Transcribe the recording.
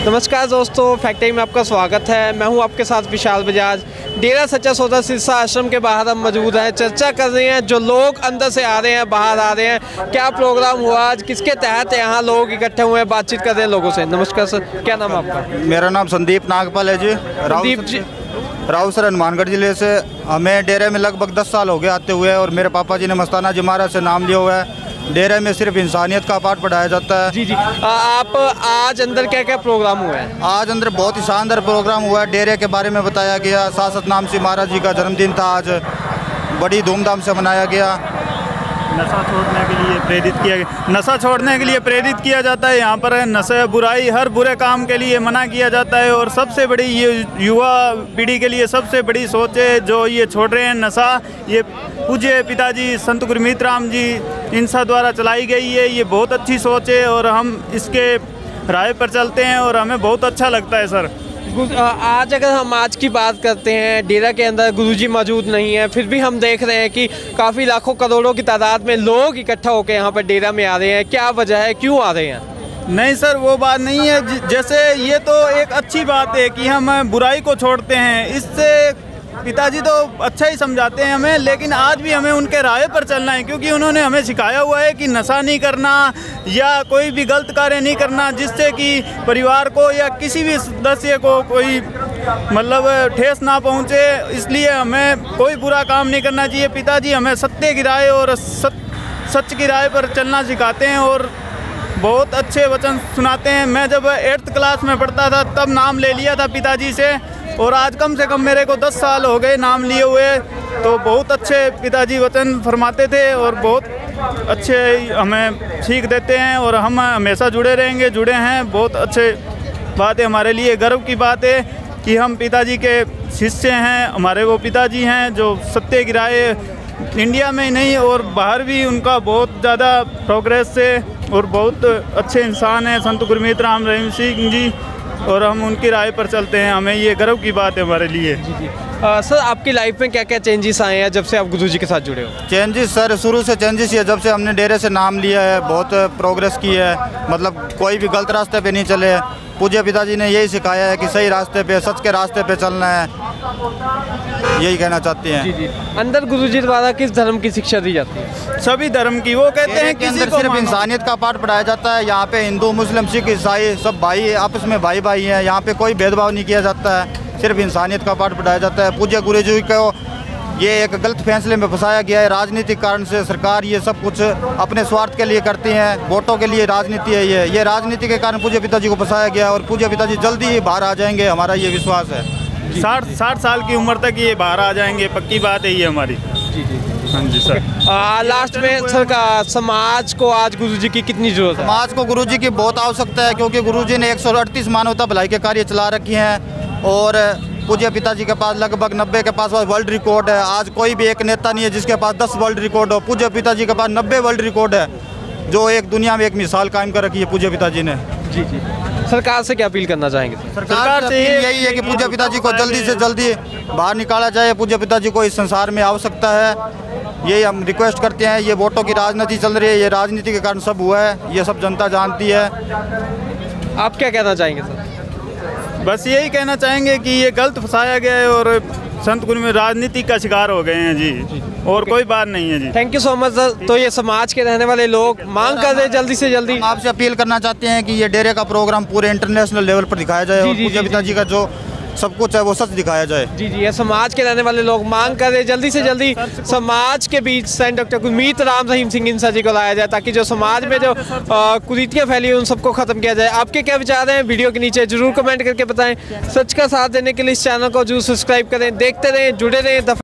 नमस्कार दोस्तों, फैक्ट्री में आपका स्वागत है। मैं हूं आपके साथ विशाल बजाज। डेरा सच्चा सौदा सिरसा आश्रम के बाहर हम मौजूद हैं। चर्चा कर रहे हैं, जो लोग अंदर से आ रहे हैं, बाहर आ रहे हैं, क्या प्रोग्राम हुआ आज, किसके तहत यहाँ लोग इकट्ठे हुए हैं, बातचीत कर रहे हैं लोगों से। नमस्कार सर, क्या नाम है आपका? मेरा नाम संदीप नागपाल है जी। संदीप जी, राउसर हनुमानगढ़ जिले से। हमें डेरे में लगभग 10 साल हो गए आते हुए, और मेरे पापा जी ने मस्ताना जी महाराज से नाम लिया हुआ है। डेरे में सिर्फ इंसानियत का पाठ पढ़ाया जाता है। जी। आप आज अंदर क्या क्या प्रोग्राम हुआ है? आज अंदर बहुत ही शानदार प्रोग्राम हुआ है। डेरे के बारे में बताया गया। शासत नाम से महाराज जी का जन्मदिन था, आज बड़ी धूमधाम से मनाया गया। नशा छोड़ने के लिए प्रेरित किया जाता है। यहाँ पर नशा, बुराई, हर बुरे काम के लिए मना किया जाता है। और सबसे बड़ी ये युवा पीढ़ी के लिए सबसे बड़ी सोच है जो ये छोड़ रहे हैं नशा। ये पूज्य पिताजी संत गुरमीत राम जी इनसा द्वारा चलाई गई है। ये बहुत अच्छी सोच है और हम इसके राय पर चलते हैं और हमें बहुत अच्छा लगता है सर। आज अगर हम आज की बात करते हैं, डेरा के अंदर गुरुजी मौजूद नहीं है, फिर भी हम देख रहे हैं कि काफ़ी लाखों करोड़ों की तादाद में लोग इकट्ठा होकर यहाँ पर डेरा में आ रहे हैं। क्या वजह है, क्यों आ रहे हैं? नहीं सर, वो बात नहीं है। जैसे ये तो एक अच्छी बात है कि हम बुराई को छोड़ते हैं। इससे पिताजी तो अच्छा ही समझाते हैं हमें, लेकिन आज भी हमें उनके राय पर चलना है, क्योंकि उन्होंने हमें सिखाया हुआ है कि नशा नहीं करना या कोई भी गलत कार्य नहीं करना जिससे कि परिवार को या किसी भी सदस्य को कोई मतलब ठेस ना पहुंचे। इसलिए हमें कोई बुरा काम नहीं करना चाहिए। पिताजी हमें सत्य की राय और सच की राय पर चलना सिखाते हैं और बहुत अच्छे वचन सुनाते हैं। मैं जब 8th क्लास में पढ़ता था तब नाम ले लिया था पिताजी से, और आज कम से कम मेरे को 10 साल हो गए नाम लिए हुए। तो बहुत अच्छे पिताजी वचन फरमाते थे और बहुत अच्छे हमें सीख देते हैं, और हम हमेशा जुड़े रहेंगे, जुड़े हैं। बहुत अच्छे बात है, हमारे लिए गर्व की बात है कि हम पिताजी के शिष्य हैं। हमारे वो पिताजी हैं जो सत्य की राय इंडिया में ही नहीं और बाहर भी उनका बहुत ज़्यादा प्रोग्रेस है, और बहुत अच्छे इंसान हैं संत गुरमीत राम रहीम सिंह जी, और हम उनकी राय पर चलते हैं। हमें ये गर्व की बात है हमारे लिए। जी। सर, आपकी लाइफ में क्या क्या चेंजेस आए हैं जब से आप गुरुजी के साथ जुड़े हो? चेंजेस सर, शुरू से चेंजेस है। जब से हमने डेरे से नाम लिया है, बहुत प्रोग्रेस की है। मतलब कोई भी गलत रास्ते पे नहीं चले। पूज्य पिताजी ने यही सिखाया है कि सही रास्ते पे, सच के रास्ते पे चलना है। यही कहना चाहते हैं। जी। अंदर गुरुजी द्वारा किस धर्म की शिक्षा दी जाती है? सभी धर्म की। वो कहते हैं कि अंदर सिर्फ इंसानियत का पाठ पढ़ाया जाता है। यहाँ पे हिंदू, मुस्लिम, सिख, ईसाई सब भाई, आपस में भाई भाई हैं। यहाँ पे कोई भेदभाव नहीं किया जाता है, सिर्फ इंसानियत का पाठ पढ़ाया जाता है। पूज्य गुरुजी को ये एक गलत फैसले में फंसाया गया है। राजनीतिक कारण से सरकार ये सब कुछ अपने स्वार्थ के लिए करती है, वोटों के लिए राजनीति है। ये राजनीति के कारण पूज्य पिताजी को फंसाया गया, और पूज्य पिताजी जल्दी ही बाहर आ जाएंगे, हमारा ये विश्वास है। 60 साल की उम्र तक ये बाहर आ जाएंगे, पक्की बात है ये हमारी। जी। हाँ जी सर। लास्ट में सर, समाज को आज गुरुजी की कितनी जरूरत है? समाज को गुरुजी की बहुत आवश्यकता है, क्योंकि गुरुजी ने 138 मानवता भलाई के कार्य चला रखे हैं, और पूज्य पिताजी के पास लगभग 90 के पास वर्ल्ड रिकॉर्ड है। आज कोई भी एक नेता नहीं है जिसके पास 10 वर्ल्ड रिकॉर्ड हो। पूज्य पिताजी के पास 90 वर्ल्ड रिकॉर्ड है, जो एक दुनिया में एक मिसाल कायम कर रखी है पूज्य पिताजी ने। जी। सरकार से क्या अपील करना चाहेंगे? सरकार से यही है कि पूज्य पिताजी को जल्दी से जल्दी बाहर निकाला जाए। पूज्य पिताजी को इस संसार में आवश्यकता है, यही हम रिक्वेस्ट करते हैं। ये वोटों की राजनीति चल रही है, ये राजनीति के कारण सब हुआ है, ये सब जनता जानती है। आप क्या कहना चाहेंगे सर? बस यही कहना चाहेंगे कि ये गलत फंसाया गया है और संत गुरु में राजनीति का शिकार हो गए हैं जी, और कोई बात नहीं है जी। Thank you so much sir. तो ये समाज के रहने वाले लोग मांग कर रहे हैं जल्दी से जल्दी। आपसे अपील करना चाहते हैं कि ये डेरे का प्रोग्राम पूरे इंटरनेशनल लेवल पर दिखाया जाए, और पूज्य पिताजी का जो सब कुछ है वो सच दिखाया जाए। जी। ये समाज के रहने वाले लोग मांग कर रहे हैं जल्दी से जल्दी समाज के बीच संत डॉक्टर गुरमीत राम रहीम सिंह इंसा जी को लाया जाए, ताकि जो समाज में जो कुरीतियाँ फैली है उन सबको खत्म किया जाए। आपके क्या विचार हैं वीडियो के नीचे जरूर कमेंट करके बताएं। सच का साथ देने के लिए इस चैनल को जरूर सब्सक्राइब करें। देखते रहें, जुड़े रहें।